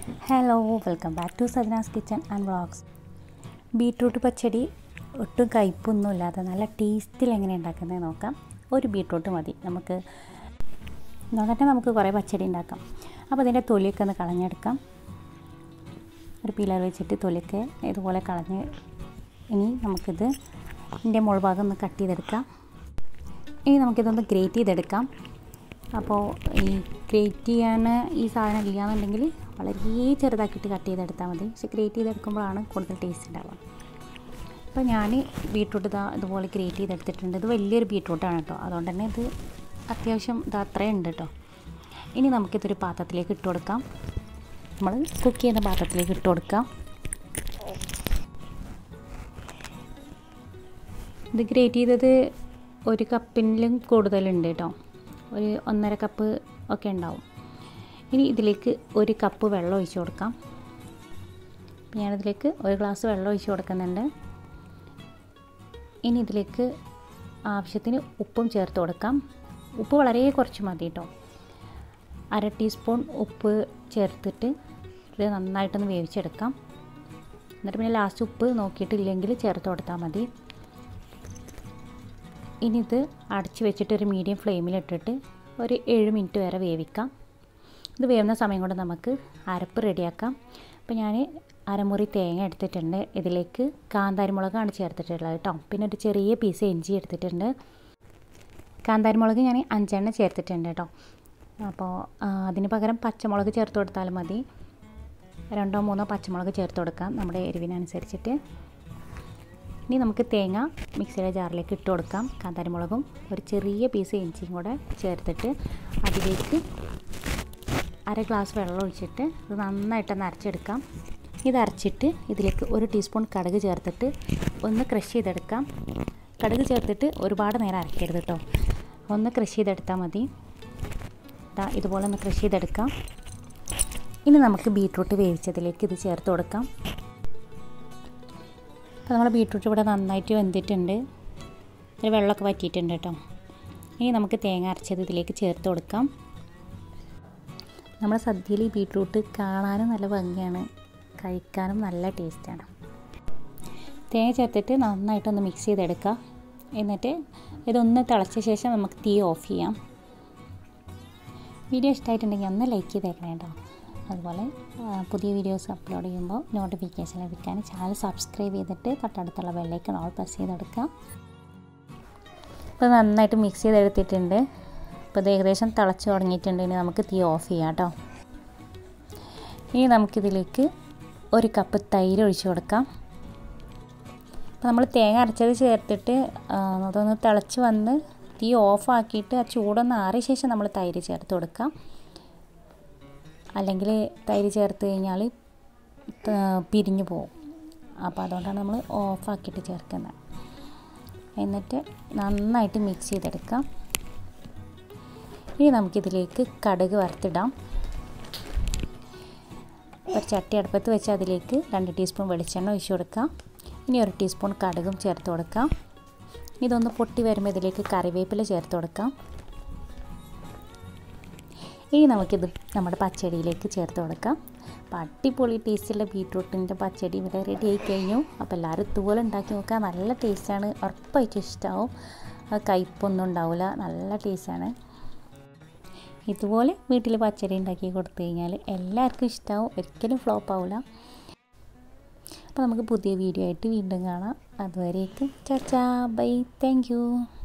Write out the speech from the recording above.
Hello, welcome back to Sajana's kitchen and vlogs. Beetroot പച്ചടി ഒട്ടും കയ്പൊന്നും ഇല്ലാതെ നല്ല ടേസ്റ്റിൽ എങ്ങനെ ഉണ്ടാക്കുന്നത് നോക്കാം. ഒരു ബീട്രൂട്ട് മതി നമുക്ക്. അതുകൊണ്ട് നമുക്ക് കുറേ പച്ചടി ഉണ്ടാക്കാം. അപ്പോൾ ഇതിൻ്റെ തൊലിയൊക്കെ ഒന്ന് കളഞ്ഞെടുക്കാം. ഒരു പിലർ വെച്ചിട്ട് തൊലിയൊക്കെ ഇതുപോലെ കളഞ്ഞ് ഇനി നമുക്കിത് ഇതിൻ്റെ മുൾഭാഗം ഒന്ന് കട്ട് ചെയ്തെടുക്കാം. ഇനി നമുക്കിതൊന്ന് ഗ്രേറ്റ് ചെയ്തെടുക്കാം. അപ്പോൾ ഈ ഗ്രേറ്റ് ചെയ്യാൻ ഈ സാധനം ഇല്ലയെന്നുണ്ടെങ്കിൽ വളരെ ചെറുതാക്കിയിട്ട് കട്ട് ചെയ്തെടുത്താൽ മതി. പക്ഷേ ഗ്രേറ്റ് ചെയ്തെടുക്കുമ്പോഴാണ് കൂടുതൽ ടേസ്റ്റ് ഉണ്ടാവുക. അപ്പോൾ ഞാൻ ബീട്രൂട്ട് ഇതുപോലെ ഗ്രേറ്റ് ചെയ്തെടുത്തിട്ടുണ്ട്. ഇത് വലിയൊരു ബീട്രൂട്ടാണ് കേട്ടോ, അതുകൊണ്ട് തന്നെ ഇത് അത്യാവശ്യം അത്രയും ഉണ്ട് കേട്ടോ. ഇനി നമുക്കിതൊരു പാത്രത്തിലേക്ക് ഇട്ട് കൊടുക്കാം. നമ്മൾ കുക്ക് ചെയ്യുന്ന പാത്രത്തിലേക്ക് ഇട്ട് കൊടുക്കാം. ഇത് ഗ്രേറ്റ് ചെയ്തത് ഒരു കപ്പിലും കൂടുതലുണ്ട് കേട്ടോ, ഒരു 1.5 കപ്പ് ഒക്കെ ഉണ്ടാവും. ഇനി ഇതിലേക്ക് 1 കപ്പ് വെള്ളം ഒഴിച്ച് കൊടുക്കാം. ഞാനിതിലേക്ക് 1 ഗ്ലാസ് വെള്ളം ഒഴിച്ച് കൊടുക്കുന്നുണ്ട്. ഇനി ഇതിലേക്ക് ആവശ്യത്തിന് ഉപ്പും ചേർത്ത് കൊടുക്കാം. ഉപ്പ് വളരെ കുറച്ച് മതി കേട്ടോ. 1/2 ടീസ്പൂൺ ഉപ്പ് ചേർത്തിട്ട് ഇത് നന്നായിട്ടൊന്ന് വേവിച്ചെടുക്കാം. എന്നിട്ട് പിന്നെ ലാസ്റ്റ് ഉപ്പ് നോക്കിയിട്ടില്ലെങ്കിൽ ചേർത്ത് കൊടുത്താൽ മതി. ഇനി ഇത് അടച്ച് വെച്ചിട്ട് ഒരു മീഡിയം ഫ്ലെയിമിലിട്ടിട്ട് ഒരു 7 മിനിറ്റ് വരെ വേവിക്കാം. ഇത് വേവുന്ന സമയം കൊണ്ട് നമുക്ക് അരപ്പ് റെഡിയാക്കാം. അപ്പോൾ ഞാൻ അരമുറി തേങ്ങ എടുത്തിട്ടുണ്ട്. ഇതിലേക്ക് കാന്താരിമുളകാണ് ചേർത്തിട്ടുള്ളത് കേട്ടോ. പിന്നെ ഒരു ചെറിയ പീസ് ഇഞ്ചി എടുത്തിട്ടുണ്ട്. കാന്താരിമുളക് ഞാൻ 5 എണ്ണം ചേർത്തിട്ടുണ്ട് കേട്ടോ. അപ്പോൾ അതിന് പകരം പച്ചമുളക് ചേർത്ത് കൊടുത്താലും മതി. 2-3 പച്ചമുളക് ചേർത്ത് കൊടുക്കാം നമ്മുടെ എരിവിനനുസരിച്ചിട്ട്. ഇനി നമുക്ക് തേങ്ങ മിക്സിയുടെ ജാറിലേക്ക് ഇട്ട് കൊടുക്കാം. കാന്താരിമുളകും ഒരു ചെറിയ പീസ് ഇഞ്ചിയും കൂടെ ചേർത്തിട്ട് അതിലേക്ക് 1/2 ഗ്ലാസ് വെള്ളം ഒഴിച്ചിട്ട് ഇത് നന്നായിട്ടൊന്ന് അരച്ചെടുക്കാം. ഇത് അരച്ചിട്ട് ഇതിലേക്ക് 1 ടീസ്പൂൺ കടുക് ചേർത്തിട്ട് ഒന്ന് ക്രഷ് ചെയ്തെടുക്കാം. കടുക് ചേർത്തിട്ട് ഒരുപാട് നേരം അരക്കരുത് കേട്ടോ, ഒന്ന് ക്രഷ് ചെയ്തെടുത്താൽ മതി. ഇതുപോലെ ഒന്ന് ക്രഷ് ചെയ്തെടുക്കാം. ഇനി നമുക്ക് ബീട്രൂട്ട് വേവിച്ചതിലേക്ക് ഇത് ചേർത്ത് കൊടുക്കാം. അപ്പോൾ നമ്മുടെ ബീട്രൂട്ട് ഇവിടെ നന്നായിട്ട് വെന്തിട്ടുണ്ട്. ഒരു വെള്ളമൊക്കെ വറ്റിയിട്ടുണ്ട് കേട്ടോ. ഇനി നമുക്ക് തേങ്ങ അരച്ചത് ഇതിലേക്ക് ചേർത്ത് കൊടുക്കാം. നമ്മുടെ സദ്യയിൽ ഈ ബീട്രൂട്ട് കാണാനും നല്ല ഭംഗിയാണ്, കഴിക്കാനും നല്ല ടേസ്റ്റാണ്. തേങ്ങ ചേർത്തിട്ട് നന്നായിട്ടൊന്ന് മിക്സ് ചെയ്തെടുക്കാം. എന്നിട്ട് ഇതൊന്ന് തിളച്ച ശേഷം നമുക്ക് തീ ഓഫ് ചെയ്യാം. വീഡിയോ ഇഷ്ടമായിട്ടുണ്ടെങ്കിൽ ഒന്ന് ലൈക്ക് ചെയ്തേക്കണേ കേട്ടോ. അതുപോലെ പുതിയ വീഡിയോസ് അപ്ലോഡ് ചെയ്യുമ്പോൾ നോട്ടിഫിക്കേഷൻ ലഭിക്കാൻ ചാനൽ സബ്സ്ക്രൈബ് ചെയ്തിട്ട് തൊട്ടടുത്തുള്ള ബെല്ലൈക്കൺ ഓൾ പ്രസ് ചെയ്തെടുക്കാം. ഇപ്പോൾ നന്നായിട്ട് മിക്സ് ചെയ്തെടുത്തിട്ടുണ്ട്. ഇപ്പോൾ ഇത് ഏകദേശം തിളച്ച് തുടങ്ങിയിട്ടുണ്ട്. ഇനി നമുക്ക് തീ ഓഫ് ചെയ്യാം കേട്ടോ. ഇനി നമുക്കിതിലേക്ക് 1 കപ്പ് തൈര് ഒഴിച്ച് കൊടുക്കാം. അപ്പോൾ നമ്മൾ തേങ്ങ അരച്ചത് ചേർത്തിട്ട് അതൊന്ന് തിളച്ച് വന്ന് തീ ഓഫാക്കിയിട്ട് ആ ചൂടൊന്ന് ആറിയ ശേഷം നമ്മൾ തൈര് ചേർത്ത് കൊടുക്കാം. അല്ലെങ്കിൽ തൈര് ചേർത്ത് കഴിഞ്ഞാൽ പിരിഞ്ഞു പോകും. അപ്പോൾ അതുകൊണ്ടാണ് നമ്മൾ ഓഫാക്കിയിട്ട് ചേർക്കുന്നത്. എന്നിട്ട് നന്നായിട്ട് മിക്സ് ചെയ്തെടുക്കാം. ഇനി നമുക്കിതിലേക്ക് കടുക് വറുത്തിടാം. ഒരു ചട്ടി അടുപ്പത്ത് വെച്ച് അതിലേക്ക് 2 ടീസ്പൂൺ വെളിച്ചെണ്ണ ഒഴിച്ച് കൊടുക്കാം. ഇനി 1 ടീസ്പൂൺ കടുകും ചേർത്ത് കൊടുക്കാം. ഇതൊന്ന് പൊട്ടി വരുമ്പോൾ ഇതിലേക്ക് കറിവേപ്പില ചേർത്ത് കൊടുക്കാം. ഇനി നമുക്കിത് നമ്മുടെ പച്ചടിയിലേക്ക് ചേർത്ത് കൊടുക്കാം. അപ്പോൾ അടിപൊളി ടേസ്റ്റുള്ള ബീട്രൂട്ടിൻ്റെ പച്ചടി ഇവിടെ റെഡി ആയി കഴിഞ്ഞു. അപ്പോൾ എല്ലാവരും ഇതുപോലെ ഉണ്ടാക്കി നോക്കുക. നല്ല ടേസ്റ്റാണ്, ഉറപ്പായിട്ടും ഇഷ്ടമാവും. കയ്പൊന്നും ഉണ്ടാവില്ല, നല്ല ടേസ്റ്റാണ്. ഇതുപോലെ വീട്ടിൽ പച്ചടി ഉണ്ടാക്കി കൊടുത്തു കഴിഞ്ഞാൽ എല്ലാവർക്കും ഇഷ്ടമാവും, ഒരിക്കലും ഫ്ലോപ്പ് ആവില്ല. അപ്പോൾ നമുക്ക് പുതിയ വീഡിയോ ആയിട്ട് വീണ്ടും കാണാം. അതുവരേക്കും ചാച്ചാ ബൈ, താങ്ക് യു.